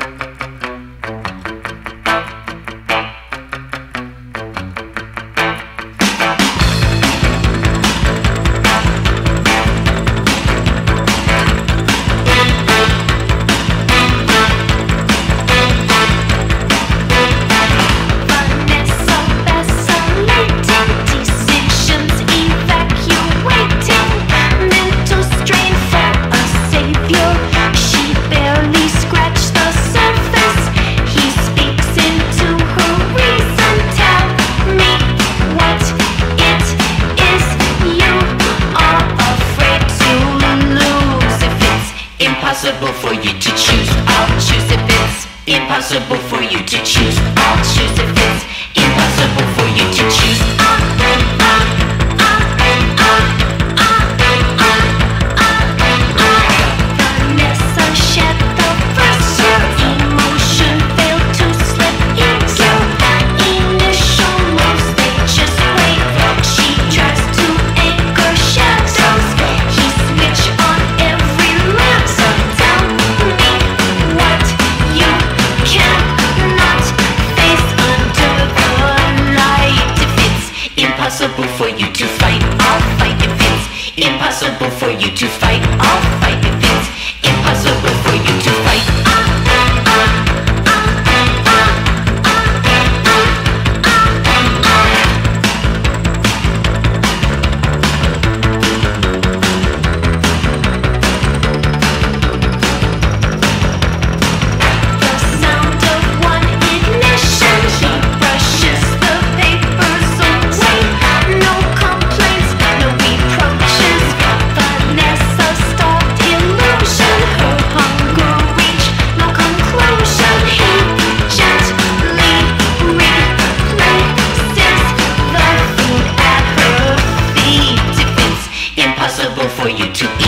Impossible for you to choose, I'll choose if it's impossible for you to choose. I'll choose if it's impossible for you to choose. Vanessa shed the first tear. Emotion failed to slip into initial moves. They just wait. She tries to anchor shadows. He switch on every lamp. So tell me what you cannot face under the light. If it's impossible for you to fight, I'll fight. If it's impossible for you to fight, I'll fight. If it's impossible for you to fight. The sound of one ignition, he brushes the papers away. No complaints, no reproaches. Vanessa stopped illusion. Her hunger reached no conclusion. He gently replaces the food at her feet. If it's impossible for you to eat,